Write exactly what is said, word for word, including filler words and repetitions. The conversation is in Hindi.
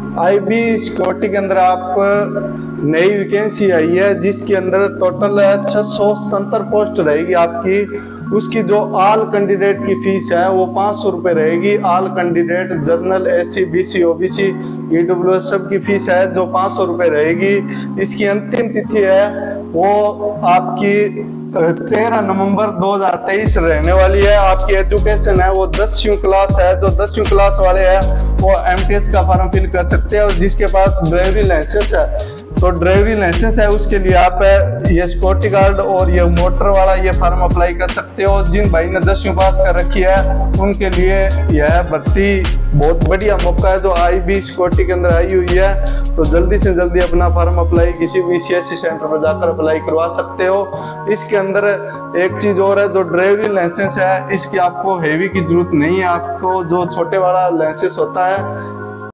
आई बी सिक्योरिटी के अंदर आप नई वैकेंसी आई है जिसके अंदर टोटल छह सौ सत्तर पोस्ट रहेगी आपकी। उसकी जो ऑल कैंडिडेट की फीस है वो पाँच सौ रुपये रहेगी। All candidate general, S C, B C, O B C, E W S सब की फीस है जो पाँच सौ रुपये रहेगी। इसकी अंतिम तिथि है वो आपकी तेरह नवंबर दो हज़ार तेईस रहने वाली है। आपकी एजुकेशन है वो दसवीं क्लास है। जो दसवीं क्लास वाले हैं वो एम टी एस का फॉर्म फिल कर सकते हैं और जिसके पास ड्राइविंग लाइसेंस है तो ड्राइविंग लाइसेंस है उसके लिए आप ये सिक्योरिटी गार्ड और ये मोटर वाला ये फॉर्म अप्लाई कर सकते हो। जिन भाई ने दसवीं पास कर रखी है उनके लिए यह भर्ती बहुत बढ़िया मौका है जो आई बी सिक्योरिटी के अंदर आई हुई है। तो जल्दी से जल्दी अपना फॉर्म अप्लाई किसी भी सी एस सी सेंटर पर जाकर अप्लाई करवा सकते हो। इसके अंदर एक चीज और है, जो ड्राइविंग लाइसेंस है इसकी आपको हेवी की जरूरत नहीं है। आपको जो छोटे वाला लाइसेंस होता है